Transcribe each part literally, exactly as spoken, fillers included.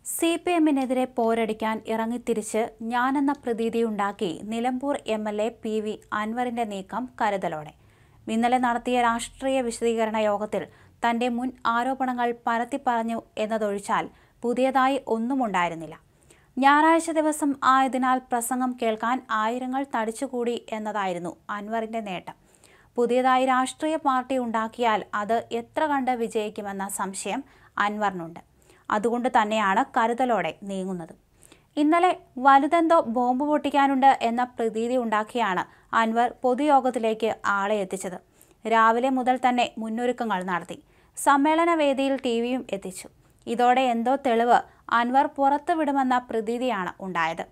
C P എമ്മിനെതിരെ പോരടിക്കാൻ ഇറങ്ങിത്തിരിച്ച് ഞാനെന്ന പ്രതീതിയുണ്ടാക്കി Nilambur M L A P V അൻവറിന്റെ നീക്കം കരുതലോടെ. ഇന്നലെ നടത്തിയ രാഷ്ട്രീയ വിശദീകരണ യോഗത്തിൽ തന്റെ മുൻ ആരോപണങ്ങൾ പരത്തിപ്പറഞ്ഞു എന്നതൊഴിച്ചാൽ പുതിയതായി ഒന്നുമുണ്ടായിരുന്നില്ല. ഞായറാഴ്ച ദിവസം ആയതിനാൽ പ്രസംഗം കേൾക്കാൻ ആയിരങ്ങൾ തടിച്ചുകൂടി എന്നതായിരുന്നു അൻവറിന്റെ നേട്ടം. പുതിയതായി രാഷ്ട്രീയ പാർട്ടി ഉണ്ടാക്കിയാൽ അത് എത്ര കണ്ട് വിജയിക്കുമെന്ന സംശയം അൻവറിനുണ്ട്. അതുകൊണ്ട് തന്നെയാണ് കരുതലോടെ നീങ്ങുന്നത്. ഇന്നലെ വലുതെന്തോ ബോംബ് പൊട്ടിക്കാനുണ്ട് എന്ന പ്രതീതി ഉണ്ടാക്കിയാണ് അൻവർ പൊതുയോഗത്തിലേക്ക് ആളെ എത്തിച്ചത്. രാവിലെ മുതൽ തന്നെ മുന്നൊരുക്കങ്ങൾ നടത്തി. സമ്മേളന വേദിയിൽ ടി വിയും എത്തിച്ചു. ഇതോടെ എന്തോ തെളിവ് അൻവർ പുറത്തുവിടുമെന്ന പ്രതീതിയാണ് ഉണ്ടായത്.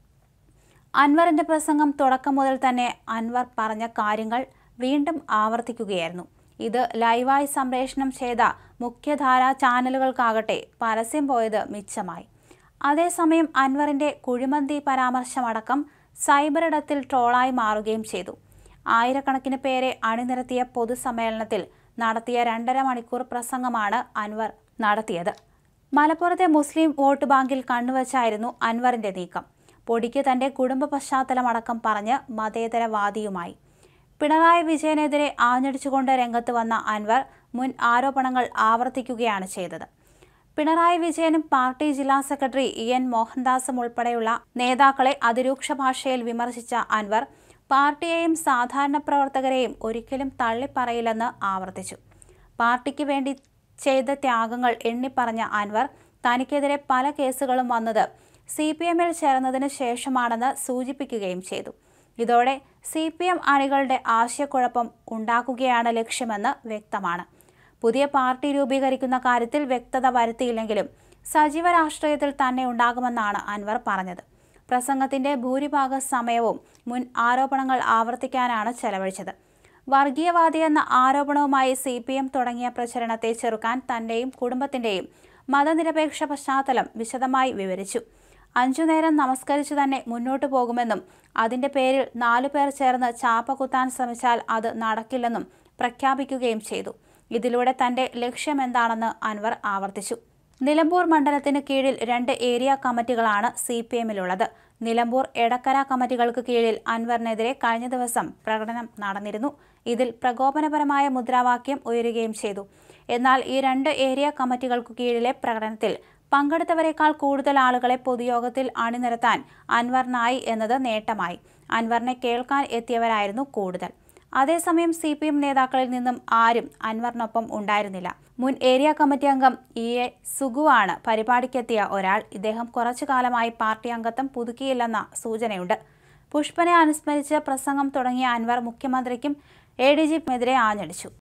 അൻവറിന്റെ പ്രസംഗം തുടക്കം മുതൽ തന്നെ അൻവർ പറഞ്ഞ കാര്യങ്ങൾ വീണ്ടും ആവർത്തിക്കുകയായിരുന്നു. ഇത് ലൈവായി സംപ്രേഷണം ചെയ്ത മുഖ്യധാരാ ചാനലുകൾക്കാകട്ടെ പരസ്യം പോയത് മിച്ചമായി. അതേസമയം അൻവറിന്റെ കുഴിമന്തി പരാമർശമടക്കം സൈബറിടത്തിൽ ട്രോളായി മാറുകയും ചെയ്തു. ആയിരക്കണക്കിന് പേരെ അണിനിരത്തിയ പൊതുസമ്മേളനത്തിൽ നടത്തിയ രണ്ടര മണിക്കൂർ പ്രസംഗമാണ് അൻവർ നടത്തിയത്. മലപ്പുറത്തെ മുസ്ലിം വോട്ട് ബാങ്കിൽ കണ്ണുവച്ചായിരുന്നു അൻവറിന്റെ നീക്കം. പൊടിക്ക് തന്റെ കുടുംബ പശ്ചാത്തലമടക്കം പറഞ്ഞ് മതേതരവാദിയുമായി. പിണറായി വിജയനെതിരെ ആഞ്ഞടിച്ചുകൊണ്ട് രംഗത്ത് വന്ന അൻവർ മുൻ ആരോപണങ്ങൾ ആവർത്തിക്കുകയാണ് ചെയ്തത്. പിണറായി വിജയനും പാർട്ടി ജില്ലാ സെക്രട്ടറി ഇ എൻ മോഹൻദാസും ഉൾപ്പെടെയുള്ള നേതാക്കളെ അതിരൂക്ഷ ഭാഷയിൽ വിമർശിച്ച അൻവർ പാർട്ടിയെയും സാധാരണ പ്രവർത്തകരെയും ഒരിക്കലും തള്ളിപ്പറയില്ലെന്ന് ആവർത്തിച്ചു. പാർട്ടിക്ക് വേണ്ടി ചെയ്ത ത്യാഗങ്ങൾ എണ്ണിപ്പറഞ്ഞ അൻവർ തനിക്കെതിരെ പല കേസുകളും വന്നത് സി പി എമ്മിൽ ചേർന്നതിന് ശേഷമാണെന്ന് സൂചിപ്പിക്കുകയും ചെയ്തു. ഇതോടെ സി പി എം അണികളുടെ ആശയക്കുഴപ്പം ഉണ്ടാക്കുകയാണ് ലക്ഷ്യമെന്ന് വ്യക്തമാണ്. പുതിയ പാർട്ടി രൂപീകരിക്കുന്ന കാര്യത്തിൽ വ്യക്തത വരുത്തിയില്ലെങ്കിലും സജീവ രാഷ്ട്രീയത്തിൽ തന്നെ ഉണ്ടാകുമെന്നാണ് അൻവർ പറഞ്ഞത്. പ്രസംഗത്തിന്റെ ഭൂരിഭാഗ സമയവും മുൻ ആരോപണങ്ങൾ ആവർത്തിക്കാനാണ് ചെലവഴിച്ചത്. വർഗീയവാദിയെന്ന ആരോപണവുമായി സി പി എം തുടങ്ങിയ പ്രചരണത്തെ ചെറുക്കാൻ തന്റെയും കുടുംബത്തിന്റെയും മതനിരപേക്ഷ പശ്ചാത്തലം വിശദമായി വിവരിച്ചു. അഞ്ചു നേരം നമസ്കരിച്ചു തന്നെ മുന്നോട്ടു പോകുമെന്നും അതിന്റെ പേരിൽ നാലു പേർ ചേർന്ന് ചാപ്പ കുത്താൻ ശ്രമിച്ചാൽ അത് നടക്കില്ലെന്നും പ്രഖ്യാപിക്കുകയും ചെയ്തു. ഇതിലൂടെ തന്റെ ലക്ഷ്യമെന്താണെന്ന് അൻവർ ആവർത്തിച്ചു. നിലമ്പൂർ മണ്ഡലത്തിന് കീഴിൽ രണ്ട് ഏരിയ കമ്മിറ്റികളാണ് സി പി എമ്മിലുള്ളത്. നിലമ്പൂർ എടക്കര കമ്മിറ്റികൾക്ക് കീഴിൽ അൻവറിനെതിരെ കഴിഞ്ഞ ദിവസം പ്രകടനം നടന്നിരുന്നു. ഇതിൽ പ്രകോപനപരമായ മുദ്രാവാക്യം ഉയരുകയും ചെയ്തു. എന്നാൽ ഈ രണ്ട് ഏരിയ കമ്മിറ്റികൾക്കു കീഴിലെ പ്രകടനത്തിൽ പങ്കെടുത്തവരെക്കാൾ കൂടുതൽ ആളുകളെ പൊതുയോഗത്തിൽ അണിനിരത്താൻ അൻവറിനായി എന്നത് നേട്ടമായി. അൻവറിനെ കേൾക്കാൻ എത്തിയവരായിരുന്നു കൂടുതൽ. അതേസമയം സി പി എം നേതാക്കളിൽ നിന്നും ആരും അൻവറിനൊപ്പം ഉണ്ടായിരുന്നില്ല. മുൻ ഏരിയ കമ്മിറ്റി അംഗം ഇ എ സുഗുവാണ് പരിപാടിക്കെത്തിയ ഒരാൾ. ഇദ്ദേഹം കുറച്ചു കാലമായി പാർട്ടി അംഗത്വം പുതുക്കിയില്ലെന്ന സൂചനയുണ്ട്. പുഷ്പനെ അനുസ്മരിച്ച് പ്രസംഗം തുടങ്ങിയ അൻവർ മുഖ്യമന്ത്രിക്കും എ ഡി ജി പിക്കുമെതിരെ ആഞ്ഞടിച്ചു.